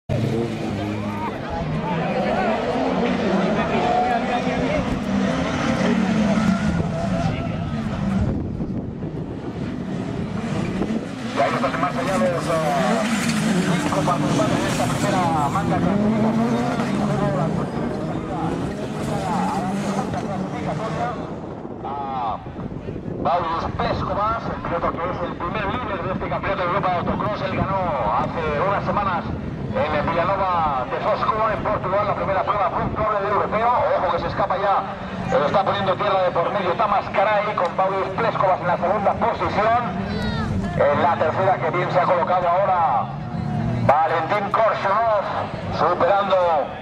Y ahí están en marcha ya los 5 participantes de esta primera manga Paulius Pleskova, el piloto que es el primer líder de este campeonato de Europa de autocross. Él ganó hace unas semanas en Villanova de Fosco, en Portugal, la primera prueba puntuable del europeo. Ojo que se escapa ya, lo está poniendo tierra de por medio Tamas Karay, con Paulius Pleskova en la segunda posición. En la tercera, que bien se ha colocado ahora Valentín Korshunov, superando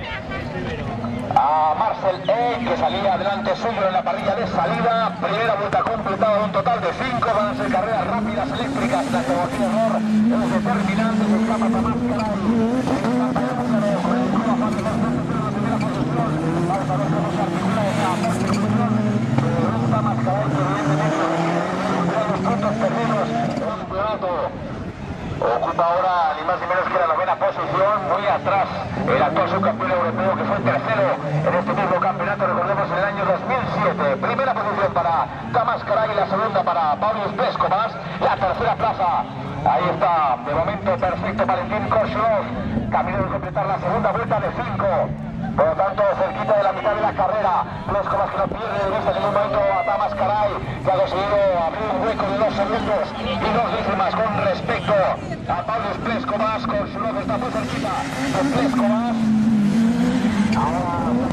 a Marcel E, que salía adelante suyo en la parrilla de salida. Primera vuelta completada, un total de 5. Van a ser carreras rápidas eléctricas. La tecnología error es determinante. Se escapa Tamas Karay. Con el culo a fácil de la primera posición. Vamos a ver cómo se articula esa persecución. Tamas Karay, que evidentemente los puntos perdidos en el campeonato. Ocupa ahora ni más ni menos que la novena posición, muy atrás el actual subcampeón europeo, que fue tercero en este mismo campeonato, recordemos, en el año 2007. Primera posición para Tamas Karay y la segunda para Paulius Pleskova. La tercera plaza, ahí está, de momento perfecto Valentín Korshunov, camino de completar la segunda vuelta de 5. Por lo tanto, cerquita de la mitad de la carrera. Pleskova, que no pierde de vista en ningún momento a Tamas Karay, que ha conseguido abrir un hueco de 2 segundos y 2 décimas con respecto a Paulius Pleskova. Korshunov está muy cerquita de Pleskova. Ahora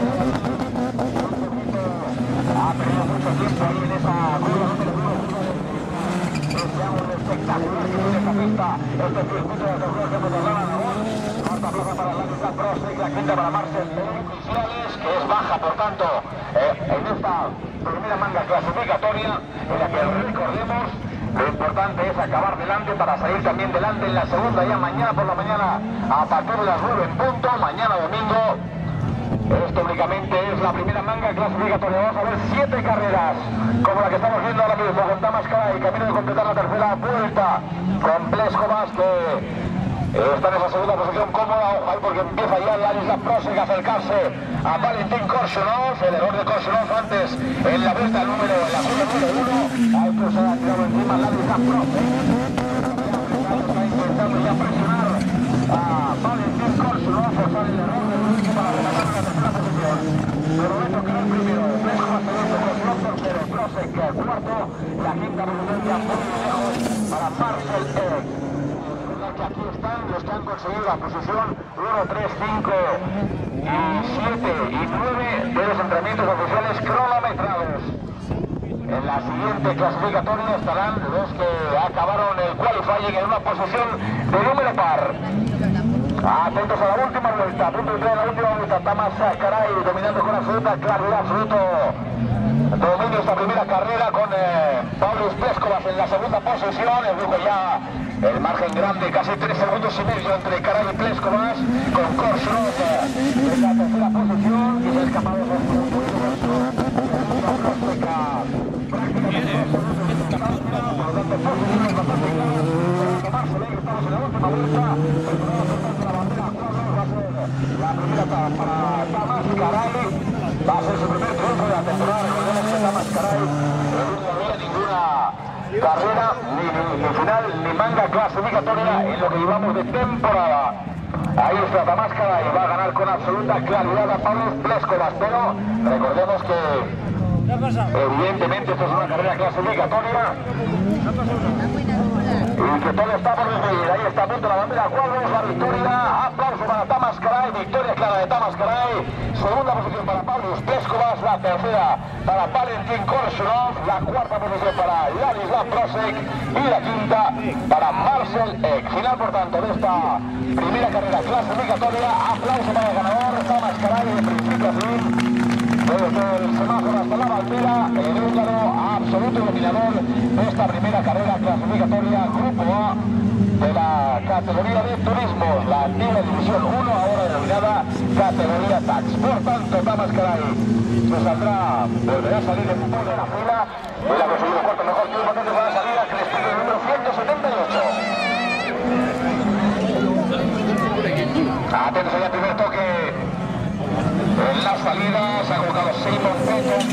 ha perdido mucho tiempo ahí en esa curva. Deseamos espectacular que tiene esta pista, este circuito de autocross de Motorrada Aragón. Cuarta plaza para la Prosec, la quinta para Marcel Oficiales, que es baja, por tanto, en esta primera manga clasificatoria, en la que recordemos, lo importante es acabar delante para salir también delante en la segunda, ya mañana por la mañana, a partir de las 9 en punto, mañana domingo. Esto únicamente es la primera manga clasificatoria. Vamos a ver 7 carreras, como la que estamos viendo ahora mismo, con Tamas Karay, camino de completar la tercera vuelta, con Pleskova, que está en esa segunda posición cómoda. Ojo ahí, porque empieza ya la Prosec a acercarse a Valentín Korshunov. El error de Korshunov antes en la vuelta en la curva número 1. Ahí que se ha tirado encima la Prosec. Está intentando ya presionar a Valentín Korshunov, forzar el error del último para rematar la tercera posición. Pero Roberto Karay primero, Pleskova segundo, Korshunov tercero, Prosec cuarto, la quinta posición ya muy lejos para Marcel E. Que aquí están los que han conseguido la posición 1, 3, 5 y 7 y 9 de los entrenamientos oficiales cronometrados. En la siguiente clasificatoria estarán los que acabaron el qualifying en una posición de número par. Atentos a la última vuelta, punto de la última vuelta. Tamas Karay dominando con absoluta claridad, absoluto dominio esta primera carrera, con Paulius Pleskova en la segunda posición. El grupo ya, el margen grande, casi 3 segundos y medio entre Karay y Pleskova, con Korshunov en la tercera posición, y se ha escapado de los puntos. Estamos en la última vuelta. La primera para Tamas Karay, va a ser su primer triunfo de la temporada. Recordemos que Tamas Karay no había ninguna carrera, ni final, ni manga clasificatoria en lo que llevamos de temporada. Ahí está Tamas Karay, va a ganar con absoluta claridad a Paulius Pleskova, pero recordemos que evidentemente esto es una carrera clasificatoria y que todo está por decidir. Ahí está a punto la bandera cuadros, la victoria. Aplauso para Tamas Karay, victoria clara de Tamas Karay. Segunda posición para Paulius Pleskova, la tercera para Valentín Korshunov, la cuarta posición para Ladislav Prosek y la quinta para Marcel E. Final, por tanto, de esta primera carrera clasificatoria. Aplauso para el ganador, Tamas Karay, de principio a fin. Desde el semáforo hasta la bandera, el húngaro absoluto dominador de esta primera carrera clasificatoria Grupo A de la categoría de turismo, la antigua división 1, ahora denominada categoría TAX. Por tanto, Tamas Karay se saldrá, volverá a salir en primera fila. Él ha conseguido cuarto mejor tiempo antes de la salida, que les pide el número 178. Atentos allá, primer toque. En la salida se ha colocado Simon Petton.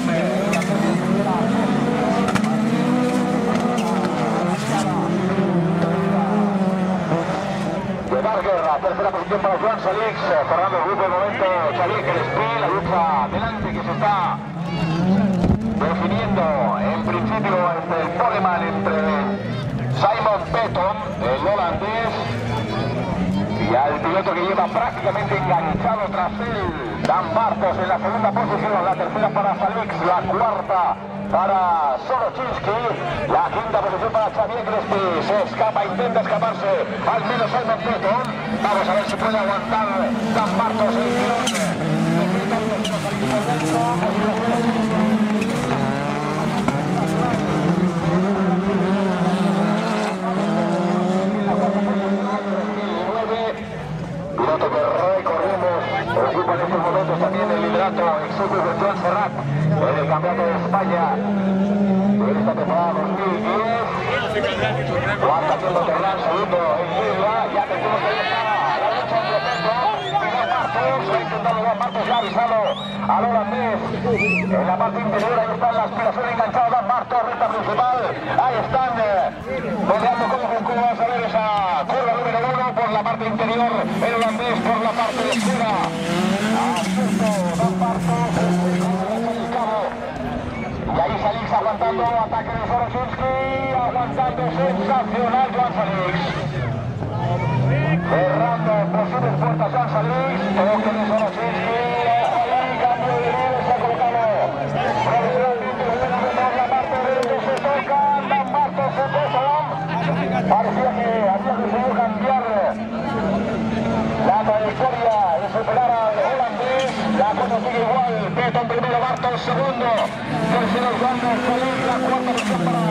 Llevar guerra, tercera posición para Joan Salix, cerrando el grupo de momento Xavier Crespí, la lucha delante que se está definiendo en principio entre el poleman, entre Simon Petton, el holandés, y al piloto que lleva prácticamente enganchado tras él, Dan Bartos en la segunda posición, la tercera para Salix, la cuarta para Soroczynski, la quinta posición para Xavier Crespí. Se escapa, intenta escaparse al menos Simon Petton. Vamos a ver si puede aguantar Dan Bartos el tirón. Piloto que recorremos, ocupa en estos momentos también el liderato exiguo de Joan Serrat en el Campeonato de España de esta temporada 2010. Cuarta tiempo Terrán, segundo en Libia, ya tenemos que empezar la lucha entre Petton y Dan Bartos. Ha intentado Dan Bartos, ya ha avisado al holandés en la parte interior. Ahí está la aspiración enganchada Dan Bartos, recta principal. Ahí están peleando codo con codo. Vamos a ver esa curva número 1 por la parte interior, el holandés por la parte de fuera. Asunto Dan Bartos, y ahí Salix aguantando, ataque de Soroczynski, aguantando, sensacional Joan Salix. Cerrando posibles puertas Joan Salix, toque de Soroczynski, ahí cambio de nivel, se ha colocado profesionalmente por la parte derecha, se toca, Dan Bartos se toca, parecía que había conseguido cambiar la trayectoria y superar al holandés. La cosa sigue igual, Petton primero, Bartos segundo, tercero Joan Salix, la cuarta posición para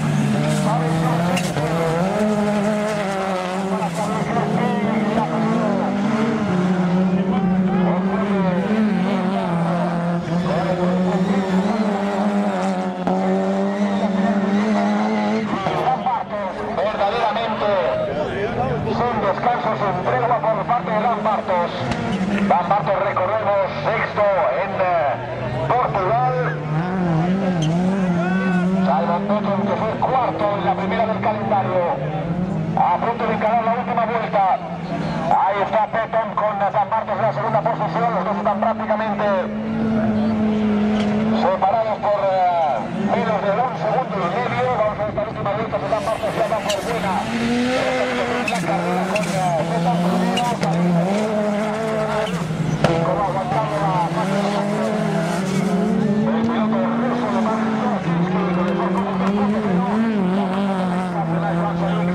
descansos en tregua por parte de Dan Bartos. Dan Bartos, recordemos, sexto en Portugal. Simon Petton, que fue cuarto en la primera del calendario, a punto de encarar la última vuelta. Ahí está Petton con Dan Bartos en la segunda posición. Los dos están prácticamente separados por menos de 1 segundo y medio. Vamos a ver esta última vuelta, si Dan Bartos ya va por buena. La carrera con Petton primero, como aguantando la parte de la el piloto ruso de Martin Soroczynski con el portón de Joan Salix.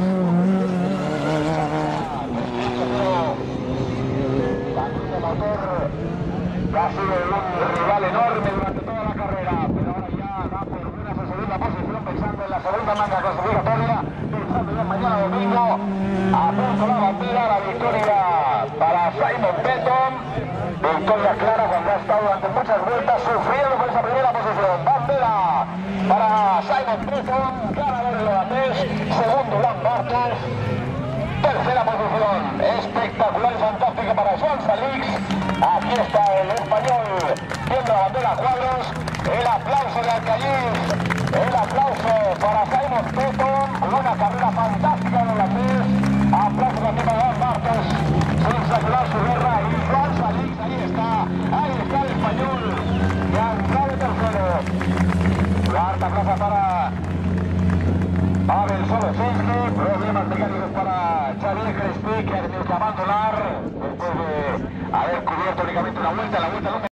También el motor que ha sido un rival enorme durante toda la carrera, pero ahora ya va por buena su segunda posición, pensando en la segunda manga clasificatoria, pensando en mañana domingo. A punto la bandera, la victoria para Simon Petton. Victoria clara cuando ha estado durante muchas vueltas sufriendo con esa primera posición. Bandera para Simon Petton, ganador del holandés, segundo Dan Bartos, tercera posición espectacular y fantástica para Joan Salix. Aquí está el español viendo la bandera a cuadros, el aplauso de Alcalís, el aplauso para Simon Petton, una carrera fantástica del holandés, aplauso también para Dan Bartos, sensacional su guerra, y Joan Salix, ahí está el español, que ha entrado de tercero. Cuarta plaza para Pavel Soroczynski, problemas mecánicos para Xavier Crespí, que ha tenido que abandonar después de haber cubierto únicamente una vuelta, la vuelta número